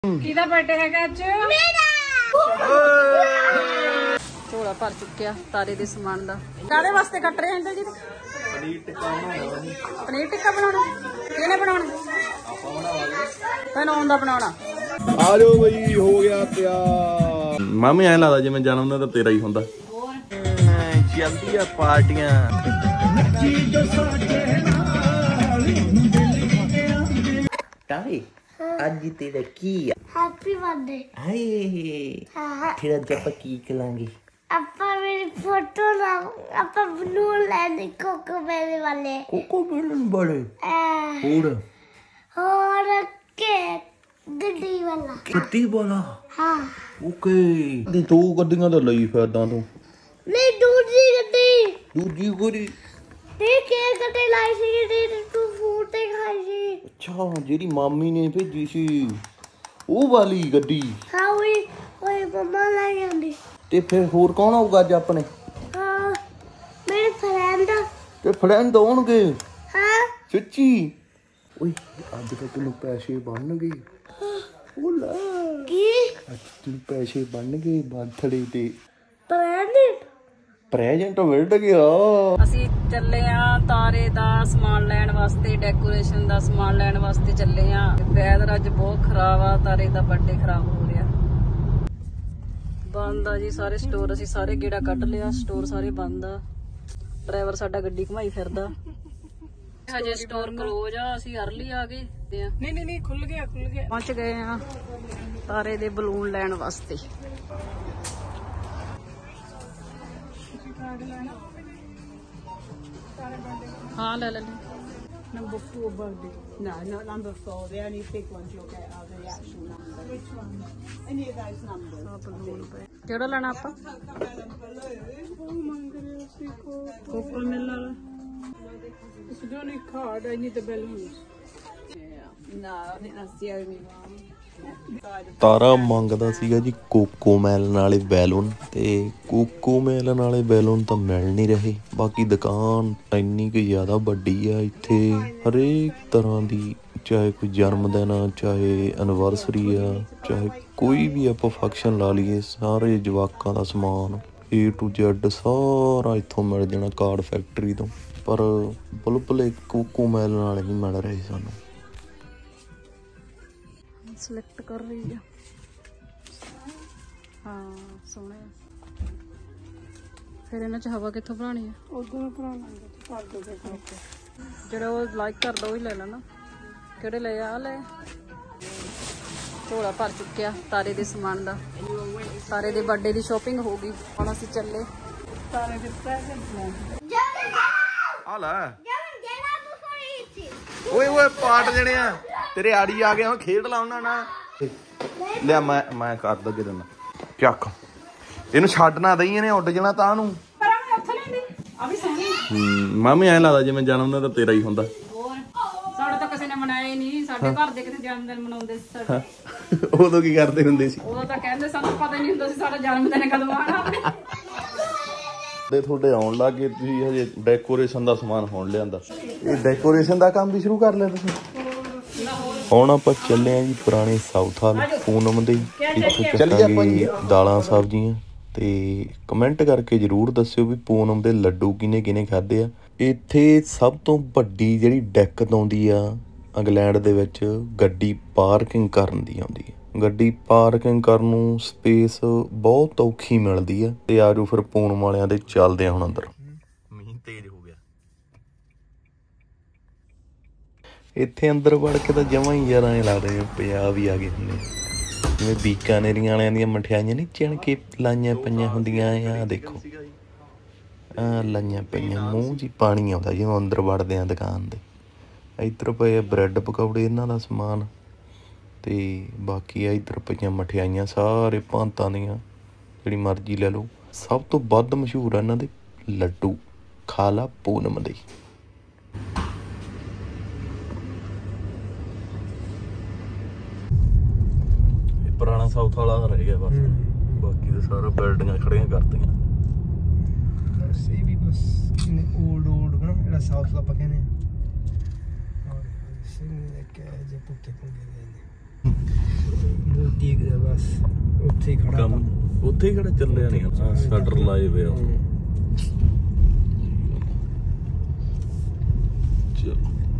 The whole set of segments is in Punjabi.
ਕਿਹਦਾ ਬਰਥਡੇ ਹੈਗਾ ਅੱਜ? ਮੇਰਾ। ਝੋਲਾ ਭਰ ਚੁੱਕਿਆ ਤਾਰੇ ਦੇ ਸਮਾਨ ਦਾ। ਕਾਹਦੇ ਵਾਸਤੇ ਕੱਟ ਰਹੇ ਅੰਕਲ ਜੀ? ਪਨੀਰ ਟਿੱਕਾ ਬਣਾਉਣਾ। ਪਨੀਰ ਟਿੱਕਾ ਬਣਾਉਣਾ? ਕਿਹਨੇ ਬਣਾਉਣਾ? ਆਪਾਂ ਬਣਾਵਾਂਗੇ। ਤੈਨੂੰ ਆਉਂਦਾ ਬਣਾਉਣਾ? ਆ ਜਾਓ ਬਈ, ਹੋ ਗਿਆ ਤਿਆਰ। ਮਾਮੀ ਐਂ ਲੱਗਦਾ ਜਿਵੇਂ ਜਨਮ ਦਿਨ ਤਾਂ ਤੇਰਾ ਹੀ ਹੁੰਦਾ। ਚੱਲਦੀ ਆ ਪਾਰਟੀਆਂ। ਤਾਰੇ ਅੱਜ ਤੇਰਾ ਕੀ ਆ? Happy birthday. ਹਾਏ ਫਿਰ ਅੱਜ ਆਪਾਂ ਕੀ ਕਰਾਂਗੇ? अपा मेरी फोटो ना अपा ब्लू लैंड कोको मेले वाले ਕੋਕੋ ਮਿਲਣ ਵਾਲੇ और केक गड्डी वाला ਕਿੱਤੀ ਵਾਲਾ। हाँ ਓਕੇ ਤੇ ਤੂੰ ਗੱਡੀਆਂ ਤਾਂ ਲਈ ਫਿਰਦਾ ਤੂੰ। नहीं दूसरी गड्डी ਦੂਜੀ ਗੋਰੀ। नहीं केक गड्डी लाई सी गड्डी तू फूटे खाई सी। ਅੱਛਾ ਜਿਹੜੀ ਮਾਮੀ ਨੇ ਭੇਜੀ ਸੀ ਉਹ ਵਾਲੀ ਗੱਡੀ। हाँ वही मम्मा लाई आंदी। ਤੇ ਫਿਰ ਹੋਰ ਕੌਣ ਆਊਗਾ ਅੱਜ ਆਪਣੇ? हाँ मेरे फ्रेंड। ਤੇ ਫਰੈਂਡ ਆਉਣਗੇ? हाँ ਸੱਚੀ? ਓਏ ਅੱਜ ਤਾਂ ਤੈਨੂੰ ਪੈਸੇ ਬਣਨਗੇ। ਓਲਾ की ਅੱਜ ਤੈਨੂੰ ਪੈਸੇ ਬਣਨਗੇ ਬਰਥਡੇ ਤੇ। फ्रेंड ਪ੍ਰੈਜ਼ੈਂਟ ਮਿਲ ਗਿਆ। ਅਸੀਂ ਚੱਲੇ ਆ ਤਾਰੇ ਦਾ ਸਮਾਨ ਲੈਣ ਵਾਸਤੇ, ਡੈਕੋਰੇਸ਼ਨ ਦਾ ਸਮਾਨ ਲੈਣ ਵਾਸਤੇ ਚੱਲੇ ਆ। ਵੈਦਰ ਅੱਜ ਬਹੁਤ ਖਰਾਬ ਆ, ਤਾਰੇ ਦਾ ਬਰਥਡੇ ਖਰਾਬ ਹੋ ਰਿਹਾ। ਬੰਦ ਆ ਜੀ ਸਾਰੇ ਸਟੋਰ, ਅਸੀਂ ਸਾਰੇ ਗੇੜਾ ਕੱਢ ਲਿਆ, ਸਟੋਰ ਸਾਰੇ ਬੰਦ ਆ। ਡਰਾਈਵਰ ਸਾਡਾ ਗੱਡੀ ਘੁਮਾਈ ਫਿਰਦਾ। ਹਜੇ ਸਟੋਰ ਕਲੋਜ਼ ਆ, ਅਸੀਂ ਅਰਲੀ ਆ ਗਏ। ਨਹੀਂ ਖੁੱਲ ਗਿਆ ਪਹੁੰਚ ਗਏ ਆ ਤਾਰੇ ਦੇ ਬਲੂਨ ਲੈਣ ਵਾਸਤੇ। हाँ ले ले Number 4 birthday. No, not number 4. The only big ones you'll get are the actual numbers. Which one? Any of those numbers. ਕਿਹੜਾ ਲੈਣਾ ਆਪਾਂ? Coco Miller. If you don't need card, I need the balloons. Yeah. No, I think that's the only one. ਤਾਰਾ ਮੰਗਦਾ ਸੀਗਾ ਜੀ ਕੋਕੋ ਮੈਲਨ ਵਾਲੇ ਬੈਲੂਨ, ਤੇ ਕੋਕੋ ਮੈਲਨ ਵਾਲੇ ਬੈਲੂਨ ਤਾਂ ਮਿਲ ਨਹੀਂ ਰਹੇ। ਬਾਕੀ ਦੁਕਾਨ ਇੰਨੀ ਕੁ ਜ਼ਿਆਦਾ ਵੱਡੀ ਆ, ਇੱਥੇ ਹਰੇਕ ਤਰ੍ਹਾਂ ਦੀ, ਚਾਹੇ ਕੋਈ ਜਨਮ ਦਿਨ ਆ, ਚਾਹੇ ਐਨਵਰਸਰੀ ਆ, ਚਾਹੇ ਕੋਈ ਵੀ ਆਪਾਂ ਫੰਕਸ਼ਨ ਲਾ ਲਈਏ, ਸਾਰੇ ਜਵਾਕਾਂ ਦਾ ਸਮਾਨ A to Z ਸਾਰਾ ਇੱਥੋਂ ਮਿਲ ਜਾਣਾ ਕਾਰਡ ਫੈਕਟਰੀ ਤੋਂ। ਪਰ ਬੁਲਬੁਲੇ ਕੋਕੋ ਮੈਲਨ ਵਾਲੇ ਨਹੀਂ ਮਿਲ ਰਹੇ ਸਾਨੂੰ। ਸਿਲੈਕਟ ਕਰ ਰਹੀ ਆ। ਹਾਂ ਸੋਹਣਾ। ਫਿਰ ਇਹਨਾਂ ਚ ਹਵਾ ਕਿੱਥੋਂ ਭਰਾਣੀ ਆ? ਉਦੋਂ ਭਰਾ ਲਾਂਗੇ ਕਰ ਦੋਗੇ। ਜਿਹੜਾ ਉਹ ਲਾਈਕ ਕਰਦਾ ਉਹ ਹੀ ਲੈ ਲੈਣਾ। ਕਿਹੜੇ ਲਏ ਆ? ਲੈ ਝੋਲਾ ਭਰ ਚੁੱਕਿਆ ਤਾਰੇ ਦੇ ਸਮਾਨ ਦਾ। ਤਾਰੇ ਦੇ ਬਰਥਡੇ ਦੀ ਸ਼ਾਪਿੰਗ ਹੋ ਗਈ। ਹੁਣ ਅਸੀਂ ਚੱਲੇ ਸਾਰੇ ਦੇ ਪ੍ਰੈਜ਼ੈਂਟ ਲੈ। ਆ ਲੈ ਓਏ ਓਏ ਪਾਟ ਦੇਣੇ ਆ ਤੇਰੇ ਆੜੀ ਆ ਗਏ। ਹੁਣ ਖੇਡ ਲਾ ਉਹਨਾਂ ਨਾਲ। ਲਿਆ ਮੈਂ ਕਰ ਦਗੇ ਦਿੰਦਾ। ਚੱਕ ਇਹਨੂੰ ਛੱਡ ਨਾ ਦਈ, ਇਹਨੇ ਉੱਡ ਜਾਣਾ ਤਾਂ ਨੂੰ। ਮਾਮੀ ਐਂ ਲੱਗਦਾ ਜਿਵੇਂ ਜਨਮ ਦਿਨ ਤਾਂ ਤੇਰਾ ਹੀ ਹੁੰਦਾ। ਸਾਡਾ ਤਾਂ ਕਿਸੇ ਨੇ ਮਨਾਇਆ ਹੀ ਨਹੀਂ। ਸਾਡੇ ਘਰ ਦੇ ਕਿਤੇ ਜਨਮ ਦਿਨ ਮਨਾਉਂਦੇ ਸੀ ਸਾਡੇ। ਉਦੋਂ ਕੀ ਕਰਦੇ ਹੁੰਦੇ ਸੀ? ਉਦੋਂ ਤਾਂ ਕਹਿੰਦੇ ਸਾਨੂੰ ਪਤਾ ਹੀ ਨਹੀਂ ਹੁੰਦਾ ਸੀ ਸਾਡਾ ਜਨਮ ਦਿਨ ਕਦੋਂ ਆਉਣਾ। ਤੁਹਾਡੇ ਆਉਣ ਲੱਗ ਗਏ, ਤੁਸੀਂ ਹਜੇ ਡੈਕੋਰੇਸ਼ਨ ਦਾ ਸਮਾਨ ਹੋਣ ਲਿਆਂਦਾ। ਇਹ ਡੈਕੋਰੇਸ਼ਨ ਦਾ ਕੰਮ ਵੀ ਸ਼ੁਰੂ ਕਰ ਲਿਆ ਤੁਸੀਂ? ਹੁਣ ਆਪਾਂ ਚੱਲੇ ਆ ਜੀ ਪੁਰਾਣੇ ਸਾਊਥ ਹਾਲ ਪੂਨਮ ਦੇ। ਇੱਥੇ ਚੱਕਾਂਗੇ ਦਾਲਾਂ ਸਬਜ਼ੀਆਂ, ਤੇ ਕਮੈਂਟ ਕਰਕੇ ਜ਼ਰੂਰ ਦੱਸਿਓ ਵੀ ਪੂਨਮ ਦੇ ਲੱਡੂ ਕਿਹਨੇ ਕਿਹਨੇ ਖਾਧੇ ਆ। ਇੱਥੇ ਸਭ ਤੋਂ ਵੱਡੀ ਜਿਹੜੀ ਦਿੱਕਤ ਆਉਂਦੀ ਆ ਇੰਗਲੈਂਡ ਦੇ ਵਿੱਚ, ਗੱਡੀ ਪਾਰਕਿੰਗ ਕਰਨ ਦੀ ਆਉਂਦੀ ਹੈ। ਗੱਡੀ ਪਾਰਕਿੰਗ ਕਰਨ ਨੂੰ ਸਪੇਸ ਬਹੁਤ ਔਖੀ ਮਿਲਦੀ ਆ। ਤੇ ਆਜੋ ਫਿਰ ਪੂਨਮ ਵਾਲਿਆਂ ਦੇ ਚੱਲਦੇ ਆ ਹੁਣ ਅੰਦਰ। ਮੀਂਹ ਤੇਜ਼ ਹੋ ਗਿਆ ਇੱਥੇ ਅੰਦਰ ਵੜ ਕੇ ਤਾਂ ਜਮਾਂ ਹੀ ਯਾਰ ਐਂ ਲੱਗਦਾ ਜਿਵੇਂ ਪੰਜਾਬ ਹੀ ਆ ਗਏ ਹੁੰਦੇ। ਜਿਵੇਂ ਬੀਕਾਨੇਰੀਆਂ ਵਾਲਿਆਂ ਦੀਆਂ ਮਠਿਆਈਆਂ ਨਹੀਂ ਚਿਣ ਕੇ ਲਾਈਆਂ ਪਈਆਂ ਹੁੰਦੀਆਂ ਆ। ਦੇਖੋ ਆ ਲਾਈਆਂ ਪਈਆਂ, ਮੂੰਹ 'ਚ ਪਾਣੀ ਆਉਂਦਾ ਜਿਵੇਂ ਅੰਦਰ ਵੜਦੇ ਆ ਦੁਕਾਨ ਦੇ। ਇੱਧਰ ਪਏ ਬ੍ਰੈਡ ਪਕੌੜੇ, ਇਹਨਾਂ ਦਾ ਸਮਾਨ, ਤੇ ਬਾਕੀ ਆ ਇੱਧਰ ਪਈਆਂ ਮਠਿਆਈਆਂ ਸਾਰੇ ਭਾਂਤਾਂ ਦੀਆਂ, ਜਿਹੜੀ ਮਰਜ਼ੀ ਲੈ ਲਓ। ਸਭ ਤੋਂ ਵੱਧ ਮਸ਼ਹੂਰ ਆ ਇਹਨਾਂ ਦੇ ਲੱਡੂ। ਖਾ ਲਾ ਪੂਨਮ ਦੇ। ਇਹ ਪੁਰਾਣਾ ਸਾਊਥ ਵਾਲਾ ਰਹਿ ਗਿਆ ਬਸ, ਬਾਕੀ ਤਾਂ ਸਾਰਾ ਬਿਲਡਿੰਗਾਂ ਖੜੀਆਂ ਕਰਤੀਆਂ। ਇਹ ਵੀ ਬਸ ਓਲਡ ਨਾ ਜਿਹੜਾ ਸਾਊਥ ਦਾ ਆਪਾਂ ਕਹਿੰਦੇ ਆ। ਠੀਕ ਹੈ ਬਸ ਉੱਥੇ ਹੀ ਖੜਾ ਕੰਮ ਉੱਥੇ ਹੀ ਖੜਾ ਚੱਲਿਆ ਨਹੀਂ ਸ਼ਟਰ ਲਾਏ ਹੋਏ ਆ ਚਲੋ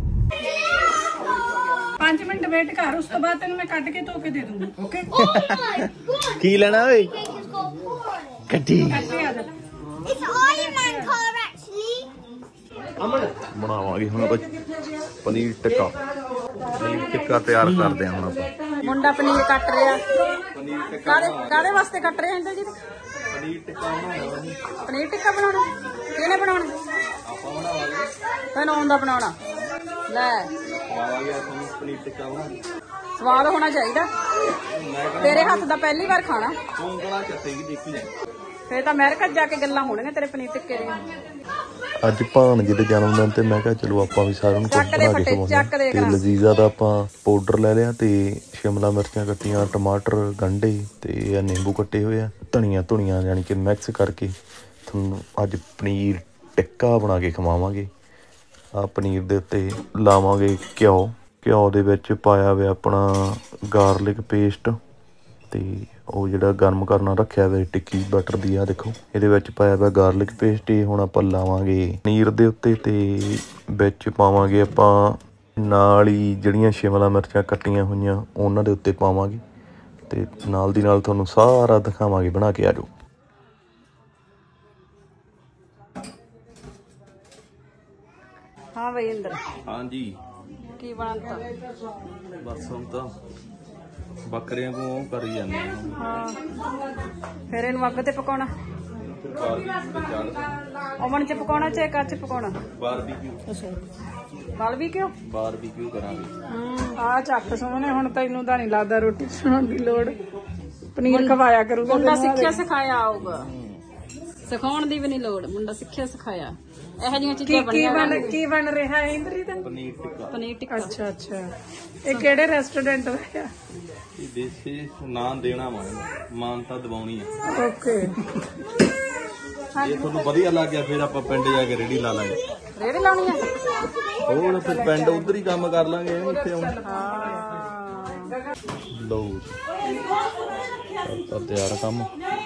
5 ਮਿੰਟ ਵੇਟ ਕਰ, ਉਸ ਤੋਂ ਬਾਅਦ ਤੈਨੂੰ ਮੈਂ ਕੱਢ ਕੇ ਧੋ ਕੇ ਦੇ ਦੂੰਗੀ। ਓਕੇ ਕੀ ਲੈਣਾ ਓਏ It's ਕੱਟੀ Iron Man car actually. ਬਣਾਵਾਂਗੇ ਹੁਣ ਆਪਾਂ ਪਨੀਰ ਟਿੱਕਾ ਤਿਆਰ ਕਰਦੇ ਹਾਂ ਹੁਣ ਆਪਾਂ ਮੁੰਡਾ ਪਨੀਰ ਕੱਟ ਰਿਹਾ। ਕਾਹਦੇ ਵਾਸਤੇ ਕੱਟ ਰਿਹਾ ਇੰਦਰ ਜੀ? ਪਨੀਰ ਟਿੱਕਾ ਬਣਾਉਣਾ। ਕਿਹਨੇ ਬਣਾਉਣਾ? ਤੈਨੂੰ ਆਉਂਦਾ ਬਣਾਉਣਾ? ਲੈ ਪਨੀਰ ਟਿੱਕਾ ਸਵਾਦ ਹੋਣਾ ਚਾਹੀਦਾ। ਤੇਰੇ ਹੱਥ ਦਾ ਪਹਿਲੀ ਵਾਰ ਖਾਣਾ। ਫੇਰ ਤਾਂ ਅਮਰੀਕਾ ਜਾ ਕੇ ਗੱਲਾਂ ਹੋਣਗੀਆਂ ਤੇਰੇ ਪਨੀਰ ਟਿੱਕੇ ਦੀਆਂ। ਅੱਜ ਭਾਣਜੇ ਦੇ ਜਨਮ ਦਿਨ ਤੇ ਮੈਂ ਕਿਹਾ ਚਲੋ ਆਪਾਂ ਵੀ ਸਾਰਿਆਂ ਨੂੰ ਕੁਝ ਬਣਾ ਕੇ ਖਵਾਉਂਦੇ। ਤੇ ਲਜ਼ੀਜ਼ਾ ਦਾ ਆਪਾਂ ਪਾਊਡਰ ਲੈ ਲਿਆ ਤੇ ਸ਼ਿਮਲਾ ਮਿਰਚਾਂ ਕੱਟੀਆਂ, ਟਮਾਟਰ, ਗੰਢੇ ਤੇ ਇਹ ਨਿੰਬੂ ਕੱਟੇ ਹੋਏ ਆ, ਧਨੀਆ ਯਾਨੀ ਕਿ ਮਿਕਸ ਕਰਕੇ ਤੁਹਾਨੂੰ ਅੱਜ ਪਨੀਰ ਟਿੱਕਾ ਬਣਾ ਕੇ ਖਵਾਵਾਂਗੇ। ਆ ਪਨੀਰ ਦੇ ਉੱਤੇ ਲਾਵਾਂਗੇ ਘਿਓ ਦੇ ਵਿੱਚ ਪਾਇਆ ਹੋਇਆ ਆਪਣਾ ਗਾਰਲਿਕ ਪੇਸਟ ਤੇ ਉਹ ਜਿਹੜਾ ਗਰਮ ਕਰਨਾ ਰੱਖਿਆ ਹੋਇਆ ਟਿੱਕੀ ਬਟਰ ਦੀ ਆ ਦੇਖੋ ਇਹਦੇ ਵਿੱਚ ਪਾਇਆ ਹੋਇਆ ਗਾਰਲਿਕ ਪੇਸਟ। ਇਹ ਹੁਣ ਆਪਾਂ ਲਾਵਾਂਗੇ ਪਨੀਰ ਦੇ ਉੱਤੇ ਤੇ ਵਿੱਚ ਪਾਵਾਂਗੇ ਆਪਾਂ ਨਾਲ ਹੀ ਜਿਹੜੀਆਂ ਸ਼ਿਮਲਾ ਮਿਰਚਾਂ ਕੱਟੀਆਂ ਹੋਈਆਂ ਉਹਨਾਂ ਦੇ ਉੱਤੇ ਪਾਵਾਂਗੇ ਤੇ ਨਾਲ ਦੀ ਨਾਲ ਤੁਹਾਨੂੰ ਸਾਰਾ ਦਿਖਾਵਾਂਗੇ ਬਣਾ ਕੇ। ਆਜੋ। ਹਾਂ ਬਈ ਇੰਦਰ ਹਾਂਜੀ ਕੀ ਬਣਦਾ? ਬਸ ਹੁਣ ਤਾਂ ਬੱਕਰਿਆਂ ਨੂੰ ਕਰੀ ਜਾਂਦੇ ਹਾਂ ਫਿਰ ਇਹਨੂੰ ਅੱਗ ਤੇ ਪਕਾਉਣਾ। ਓਵਨ ਚ ਪਕਾਉਣਾ ਚਾਹੇ ਕੱਚ ਚ ਪਕਾਉਣਾ? ਬਾਰਬੀਕਿਊ ਕਰਾਂਗੇ। ਆ ਚੱਕ ਸੋਹਣੇ ਹੁਣ ਤੈਨੂੰ ਤਾਂ ਨਹੀਂ ਲੱਗਦਾ ਰੋਟੀ ਬਣਾਉਣ ਦੀ ਲੋੜ। ਪਨੀਰ ਖਵਾਇਆ ਕਰੂਗਾ। ਮੁੰਡਾ ਸਿੱਖਿਆ ਸਿਖਾਇਆ ਆਊਗਾ, ਸਿਖਾਉਣ ਦੀ ਵੀ ਨਹੀਂ ਲੋੜ। ਮੁੰਡਾ ਸਿੱਖਿਆ ਸਿਖਾਇਆ। ਇਹੋ ਜਿਹੀਆਂ ਚੀਜ਼ਾਂ ਕੀ ਬਣ ਰਿਹਾ ਹੈ ਇੰਦਰੀ ਦਾ? ਪਨੀਰ ਟਿੱਕਾ। ਅੱਛਾ ਇਹ ਕਿਹੜੇ ਰੈਸਟੋਰੈਂਟ ਦਾ ਹੈ? ਇਹ ਦੇਸੀ ਨਾਂ ਦੇਣਾ ਮਾਨਤਾ ਦਵਾਉਣੀ ਆ। ਓਕੇ ਜੇ ਤੁਹਾਨੂੰ ਵਧੀਆ ਲੱਗ ਗਿਆ ਫਿਰ ਆਪਾਂ ਪਿੰਡ ਜਾ ਕੇ ਰੇੜੀ ਲਾ ਲਾਂਗੇ। ਰੇੜੀ ਲਾਉਣੀ ਆ? ਹੋਰ ਫਿਰ ਪਿੰਡ ਉਧਰ ਹੀ ਕੰਮ ਕਰ ਲਾਂਗੇ ਇੱਥੇ ਹੁਣ। ਲਓ ਤਾਂ ਤਿਆਰ ਕੰਮ।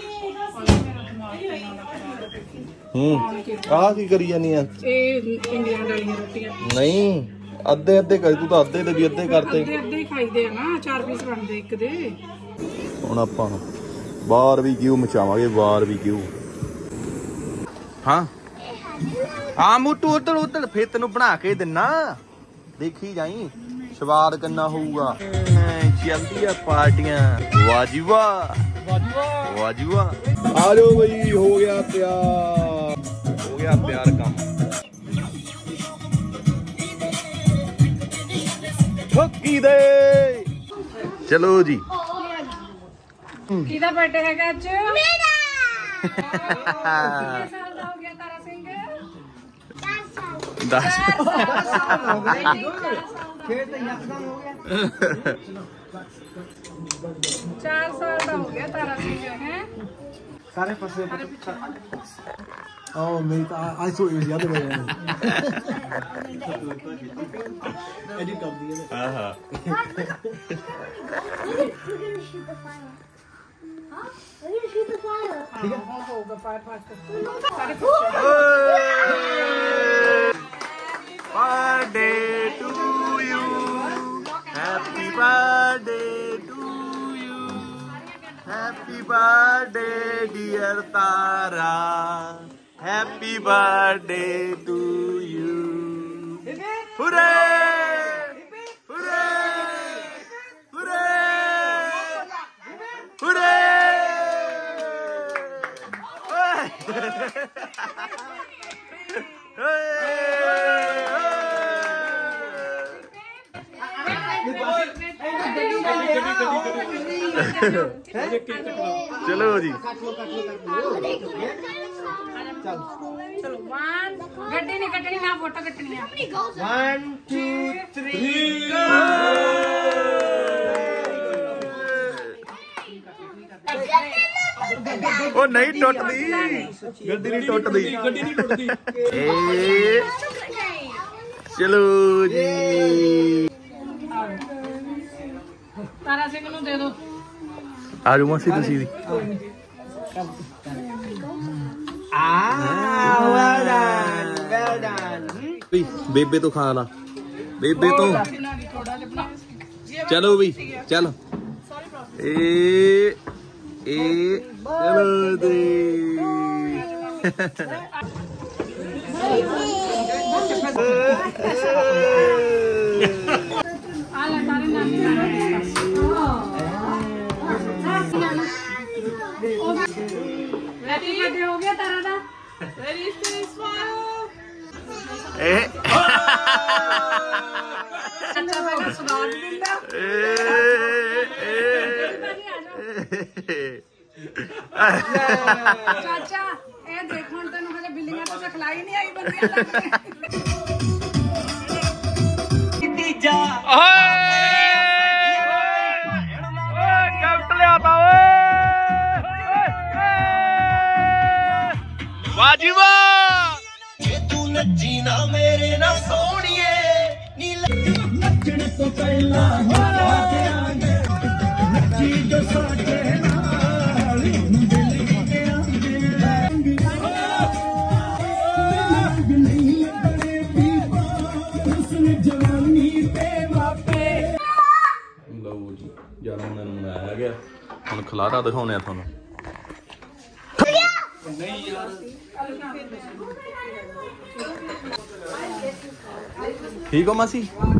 ਆਹ ਕੀ ਕਰੀ ਜਾਨੀ ਆ? ਇਹ ਇੰਗਲੈਂਡ ਵਾਲੀਆਂ ਰੋਟੀਆਂ ਨਹੀਂ ਅੱਧੇ ਕਰ ਤੂੰ ਤਾਂ ਅੱਧੇ ਦੇ ਵੀ ਅੱਧੇ ਕਰਤੇ। ਅੱਧੇ ਹੀ ਖਾਈਦੇ ਆ ਨਾ, 4 ਪੀਸ ਬਣਦੇ ਇੱਕ ਦੇ। ਹੁਣ ਆਪਾਂ ਬਾਰਬੀਕਿਊ ਮਚਾਵਾਂਗੇ। ਬਾਰਬੀਕਿਊ ਹਾਂ ਮੋਟੂ ਉਧਰ ਫੇਰ ਤੈਨੂੰ ਬਣਾ ਕੇ ਦਿੰਨਾ, ਦੇਖੀ ਜਾਈ ਸਵਾਦ ਕਿੰਨਾ ਹੋਊਗਾ। ਚੱਲਦੀ ਆ ਪਾਰਟੀਆਂ। ਵਾਹ ਜੀ ਵਾਹ, ਵਾਹ ਜੀ ਵਾਹ। ਆ ਜਾਓ ਬਈ, ਹੋ ਗਿਆ ਤਿਆਰ ਕੰਮ। ਠੋਕੀ ਦੇ ਚਲੋ ਜੀ। ਕਿਹਦਾ ਬਰਥਡੇ ਹੈਗਾ ਅੱਜ? ਮੇਰਾ। ਕਿੰਨੇ ਸਾਲ ਦਾ ਹੋ ਗਿਆ ਤਾਰਾ ਸਿੰਘ? 10 4 ਸਾਲ ਦਾ ਹੋ ਗਿਆ ਤਾਰਾ ਸਿੰਘ ਹੈ। ਸਾਰੇ ਪਾਸੇ Oh, mate, I thought it was the other way around. Edit कर दिया। We're gonna shoot the fire. Huh? We're gonna shoot the fire. ठीक है। होगा fire pass. birthday to you, happy birthday to you, happy birthday dear Tara, happy birthday to you. Hooray! Hooray! Hooray! Hooray! चलो जी चलो 1 गड्डी नहीं कटनी ना, फोटो कटनी है। 1 2 3 go। ओ नहीं टुटदी गड्डी, नहीं टुटदी, गड्डी नहीं टुटदी। चलो जी ਤਾਰਾ ਸਿੰਘ ਨੂੰ ਦੇ ਦੋ। ਆ ਜਾਓ ਮਾਸੀ ਤੁਸੀਂ ਵੀ। well done, well done. ਵੀ ਬੇਬੇ ਤੋਂ ਖਾ ਲਾ, ਬੇਬੇ ਤੋਂ। ਚਲੋ ਵੀ ਚਲ। ਇਹ ਚਲੋ ਦੇ। Ready हो गया तारा दा? Ready to smile. अच्छा मेरा स्वाद दिंदा। चाचा ये देख हुण तैनूं हजे बिल्लियां तो सिखलाई नहीं आई बंदियां गिफ्ट लिया था वाजी वाह। जे तू नच्ची ना मेरे ना सोनिए नी नच्चण तो पहला हो जाएंगे नच्ची जो साडे नाल दिल के आंगे नहीं बड़े पीपा हुस्न जवानी पे वापे। ਲਓ ਜੀ ਜਨਮ ਦਿਨ ਮਨਾਇਆ ਗਿਆ। ਹੁਣ ਖਲਾਰਾ ਦਿਖਾਉਣੇ ਆ ਤੁਹਾਨੂੰ। ठीक हो मासी?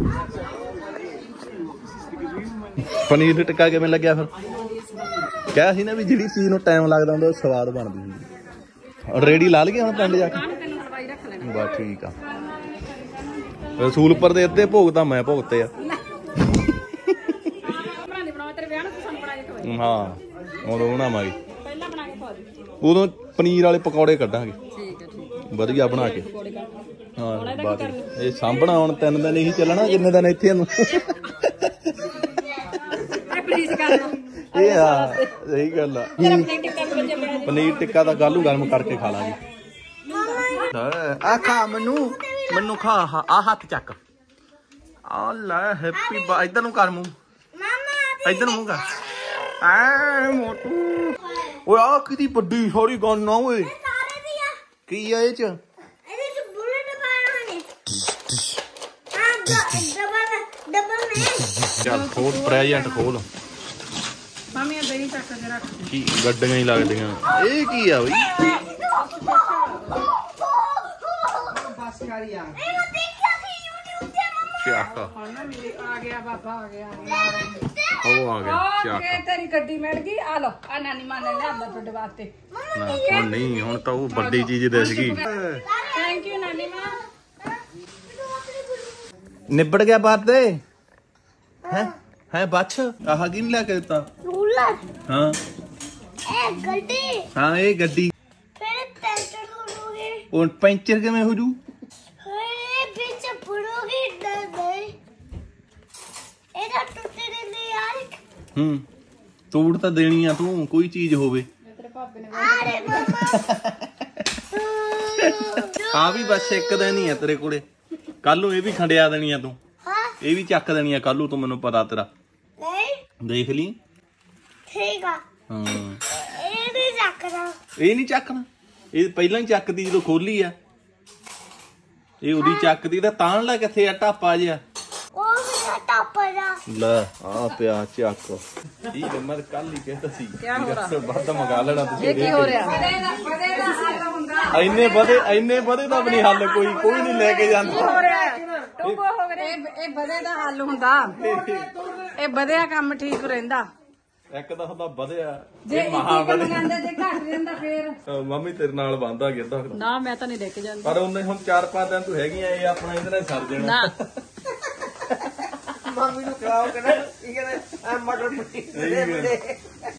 पनीर टिक्का किवें लग्या फिर? क्या सी ना भी जिहड़ी चीज नूं टाइम लगदा हुंदा स्वाद बनदी हुंदी। रेडी ला लगे हुण पिंड जाके? बस ठीक आ। रसूलपुर दे अद्धे भोग तां मैं भोगते आ। हाँ उदों बनावांगे, उदों पनीर वाले पकौड़े कड्डांगे वधिया बना के। हाँ बस ये सामभना हुण 3 दिन ही चलना, जिन्ने दिन इत्थे सही गल आ। पनीर टिक्का तां कल गरम करके खा लांगे। आ खा मनु खा। आ हथ चक। आ लै हैप्पी इधर नूं कर मूंह, इधर मूंह कर। आ मोटू ओए आ किदी बड्डी सारी गन आ ओए। की आ इह च? चल खोल प्रेजेंट खोल। मामी दही चक के रख। की गड्डियां ही लगदियां। ए की आ बई? बस कर यार। ਚੱਕ आ गया बाबा आ गया। ਉਹ ਆ ਗਿਆ ਚੱਕ। तेरी गड्डी मिल गई। आ लो आ नानी मां ने लियांदा ਤੁਹਾਡੇ ਵਾਸਤੇ। ਨਾ ਹੁਣ ਨਹੀਂ, ਹੁਣ ਤਾਂ ਉਹ ਵੱਡੀ ਚੀਜ਼ ਦਿਸ ਗਈ। थैंक यू नानी मां। ਨਿਬੜ ਗਿਆ ਬਾਤੇ ਹੈ ਬੱਚ। ਆਹ ਕੀ ਲੈ ਕੇ ਦਿੱਤਾ? ਰੂਲਰ। ਹਾਂ ਇਹ ਗੱਡੀ। ਹਾਂ ਇਹ ਗੱਡੀ। ਫਿਰ ਪੈਂਚਰ ਹੋਣਗੇ। ਉਹ ਪੈਂਚਰ ਕਿਵੇਂ ਹੋ ਜੂ? ਇਹ ਵਿੱਚ ਪੁੜੋਗੀ ਨਹੀਂ। ਇਹਦਾ ਟੁੱਟੇ ਨਹੀਂ ਯਾਰ। ਤੋੜ ਤਾਂ ਦੇਣੀ ਆ ਤੂੰ, ਕੋਈ ਚੀਜ਼ ਹੋਵੇ। ਅਰੇ ਮਮਾ ਆ ਵੀ ਬਸ ਇੱਕ ਦਿਨ ਹੀ ਆ ਤੇਰੇ ਕੋਲੇ। ਕੱਲ ਨੂੰ ਇਹ ਵੀ ਖੰਡਿਆ ਦੇਣੀ ਆ ਤੂੰ। ਹਾਂ ਇਹ ਵੀ ਚੱਕ ਦੇਣੀ ਆ ਕੱਲ ਨੂੰ ਤੂੰ, ਮੈਨੂੰ ਪਤਾ ਤੇਰਾ। ਨਹੀਂ ਦੇਖ ਲਈ। ਠੀਕ ਆ। ਹਾਂ ਇਹ ਨਹੀਂ ਚੱਕਣਾ। ਇਹ ਨਹੀਂ ਚੱਕਣਾ, ਇਹ ਪਹਿਲਾਂ ਹੀ ਚੱਕਦੀ ਜਦੋਂ ਖੋਲੀ ਆ। ਇਹ ਉਹਦੀ ਚੱਕਦੀ ਤਾਂ ਤਾਣ ਲੈ ਕਿੱਥੇ ਆ ਢਾਪਾ ਜਿਹਾ। ਉਹ ਮੇਰਾ ਟਾਪਰਾ। ਲੈ ਆ ਪਿਆ ਚੱਕ। ਠੀਕ ਹੈ ਮੈਂ ਕੱਲ ਹੀ ਕਹਿੰਦਾ ਸੀ ਵੱਧ ਮੰਗਾ ਲੈਣਾ ਤੁਸੀਂ। ਇਹ ਕੀ ਹੋ ਰਿਹਾ? ਬਦੇ ਦਾ ਹੱਲ ਹੁੰਦਾ। ਇੰਨੇ ਵਧੇ ਦਾ ਵੀ ਨਹੀਂ ਹੱਲ, ਕੋਈ ਨਹੀਂ ਲੈ ਕੇ ਜਾਂਦਾ। ਟੁੱਬੋ ਹੋ ਗਏ। ਇਹ ਬਦੇ ਦਾ ਹੱਲ ਹੁੰਦਾ। ਇਹ ਬਦਿਆ ਕੰਮ ਠੀਕ ਰਹਿੰਦਾ। ਇੱਕ ਤਾਂ ਹੁੰਦਾ ਵਧਿਆ, ਜੇ ਇਹ ਮਹਾ ਇੱਕ ਵਧਿਆ। ਲਗਾਉਂਦੇ ਜੇ ਘੱਟ ਜਾਂਦਾ ਫੇਰ। ਮੰਮੀ ਤੇਰੇ ਨਾਲ ਬੰਦਾ ਗਿਰਦਾ ਨਾ ਮੈਂ ਤਾਂ ਨਹੀਂ ਲੈ ਕੇ ਜਾਂਦੀ। ਪਰ ਉਹਨੇ ਹੁਣ 4-5 ਦਿਨ ਤੂੰ ਹੈਗੀਆਂ, ਇਹ ਆਪਣਾ ਇਹਦੇ ਨਾਲ ਸਰ ਜਾਣਾ। ਨਾ मम्मी को खिलाओ के ना, ठीक है ना, मटर पनीर।